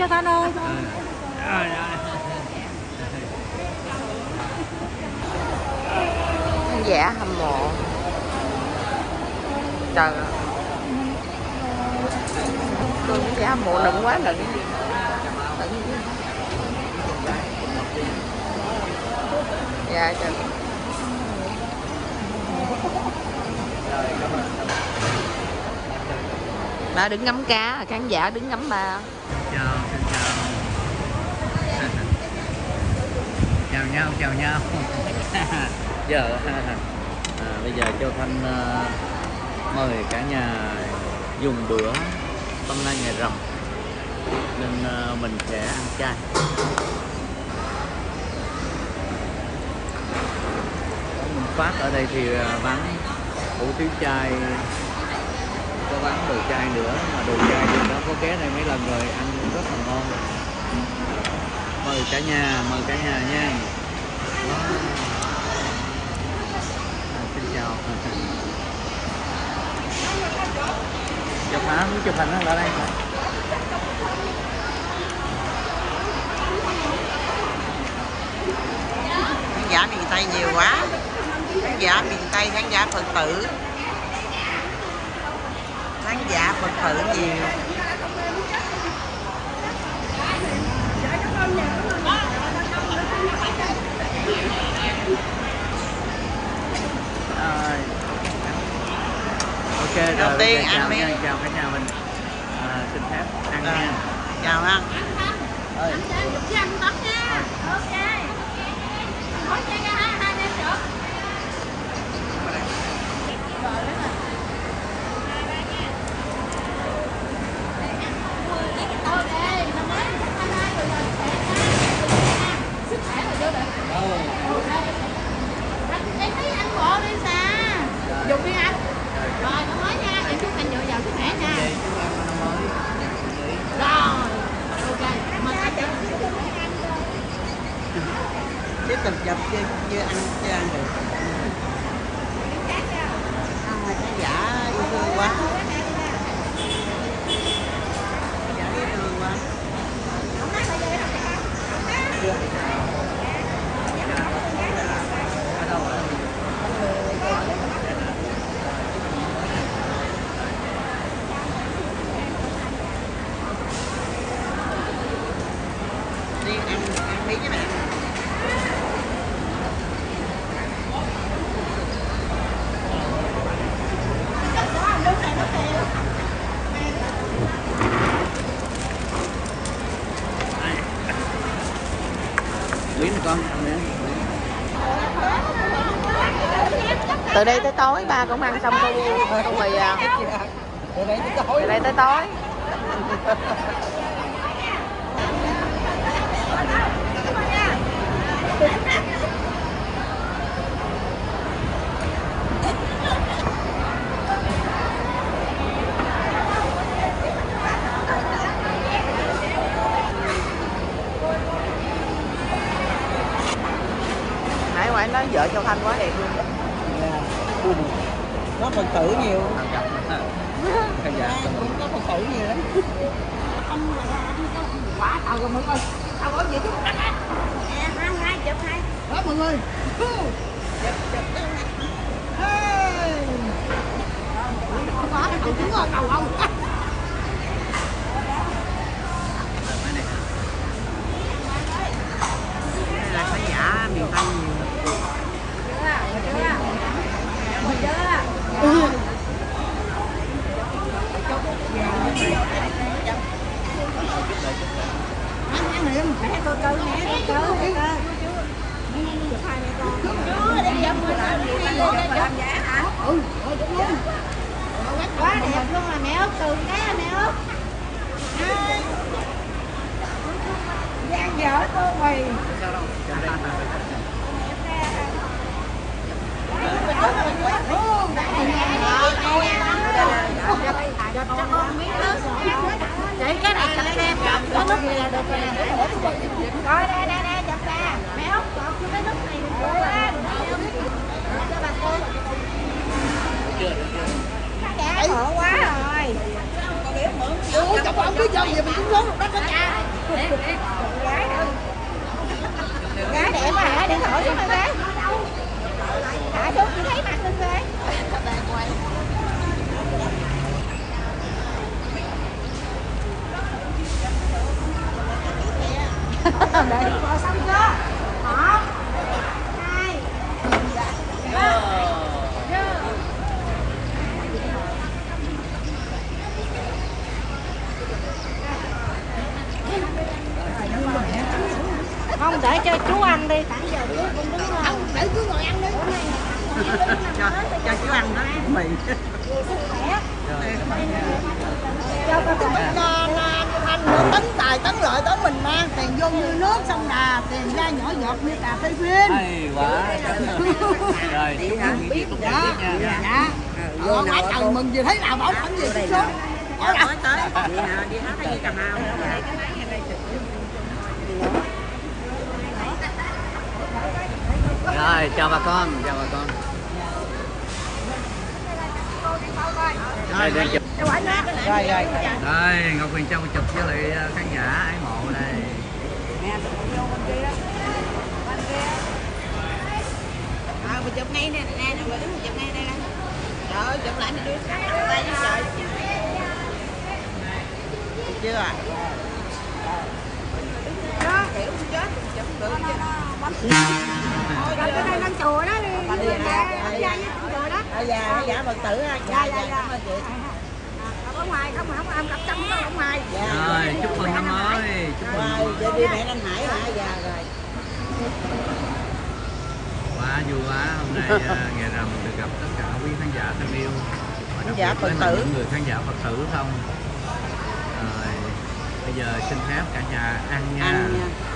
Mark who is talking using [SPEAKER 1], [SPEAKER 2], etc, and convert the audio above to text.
[SPEAKER 1] cho Thanh ơi.
[SPEAKER 2] Rồi.
[SPEAKER 3] Khán giả hâm mộ. Trời ơi. Tôi khán giả hâm mộ nựng quá nựng. Dạ trời. Ba đứng ngắm cá, khán giả đứng ngắm ba.
[SPEAKER 2] Chào, xin chào. Chào nhau. Giờ bây giờ Châu Thanh mời cả nhà dùng bữa hôm nay ngày rằm nên mình sẽ ăn chay. Mình Phát ở đây thì bán hủ tiếu chay, có bán đồ chay nữa, mà đồ chay thì nó có ghé đây mấy lần rồi, ăn rất là ngon. Mời cả nhà nha. Wow. Xin chào. Chụp hả? Muốn chụp hình đó, lại đây.
[SPEAKER 3] Khán giả miền Tây nhiều quá. Khán giả miền Tây, khán giả Phật tử. Khán giả Phật tử nhiều.
[SPEAKER 2] Ok,
[SPEAKER 3] đầu
[SPEAKER 2] rồi
[SPEAKER 3] tiên
[SPEAKER 2] chào
[SPEAKER 3] ăn đi.
[SPEAKER 2] Chào cả nhà mình. Xin phép ăn nha.
[SPEAKER 3] Chào ăn.
[SPEAKER 1] Em thấy anh bộ đi xa. Dùng đi anh. Rồi, nó mới nha, em chúc anh dồi dào sức khỏe nha. Rồi, ok.
[SPEAKER 3] Tiếp tục chụp chưa ăn được. Khán giả yêu thương quá. Khán giả yêu thương quá. Đi ăn miếng với mẹ.
[SPEAKER 2] Lý này con.
[SPEAKER 3] Từ đây tới tối ba cũng ăn xong tô mì à. Từ đây tới tối. Nãy ngoại nói vợ Châu Thanh quá đẹp luôn. Có Phật tử nhiều. Cũng có Phật tử nhiều lắm.
[SPEAKER 1] Anh quá tao rồi mọi người. Tao có gì chứ? Hai chụp hai. Đó mọi người. Chụp. Hey. Không có cái thằng trứng rồi cầu không.
[SPEAKER 3] Đây là khán giả miền Tây nhiều.
[SPEAKER 1] Ăn này mình phải cơ cơ nè, cơ cơ. Chụp hai mẹ con. Chưa để chụp mà làm giả hả? Ừ, thôi chụp luôn. Quá đẹp luôn là mẹ Út từ cái mẹ Út. Giang dở tô mì. Cho con miếng nước. Chị cái này chặt xem, có nước này là được rồi nè. Rồi đây chặt ra. Mẹ Út chọn cái nước này được lên. Cho bà cô. Khán giả khổ quá rồi. Ủa, chồng ông cứ cho gì mình cũng xuống đó có cha. Gái đẹp quá hả? Điện thoại xuống gái. Hạ xuống chỉ thấy mặt lên gái. Để coi xong chưa? Một, hai, ba. Không để cho chú ăn đi, khoảng giờ chú cũng đứng không để chú ngồi ăn đi.
[SPEAKER 3] Cho chú ăn đó mì.
[SPEAKER 1] Sức khỏe. Cho anh nữa tấn tài tấn lợi tới mình mang tiền vô như nước xong đà tiền ra nhỏ giọt như cà phê phin.
[SPEAKER 2] hay quá. Rồi chúc mừng gì cũng
[SPEAKER 1] Dạ.
[SPEAKER 2] biết nha.
[SPEAKER 1] Dạ. Quá trời mừng gì thấy nào bảo phẩm gì cũng xuống.
[SPEAKER 3] Nói tới đi hát ở Cà Mau.
[SPEAKER 2] Rồi chào bà con, chào bà con. Đây đang chụp.
[SPEAKER 3] Rồi.
[SPEAKER 2] Đây Ngọc Huyền Châu chụp với lại khán giả ái mộ đây.
[SPEAKER 3] Mình chụp ngay nè, mình đứng chụp ngay đây nè. Trời ơi, chụp lại mình đưa tay với trời. Được chưa à?
[SPEAKER 1] Đó, kiểu chết chụp được chứ. Rồi cái đây lên chùa đó đi. Đi ra với chùa đó.
[SPEAKER 3] Dạ Phật tử ha. Dạ, cảm ơn chị.
[SPEAKER 1] Ở ngoài không ăn cặp trăm ở ngoài.
[SPEAKER 2] Rồi chúc mừng năm mới. Chúc mừng.
[SPEAKER 3] Rồi, chị đi mẹ Nam Hải hả? Dạ rồi.
[SPEAKER 2] Quá vui quá, hôm nay ngày rằm được gặp tất cả quý khán giả thân yêu. Và đặc
[SPEAKER 3] Dạ,
[SPEAKER 2] biệt
[SPEAKER 3] Phật
[SPEAKER 2] là
[SPEAKER 3] tử.
[SPEAKER 2] những người khán giả Phật tử không. Rồi bây giờ xin phép cả nhà ăn nha.
[SPEAKER 3] Ăn nha.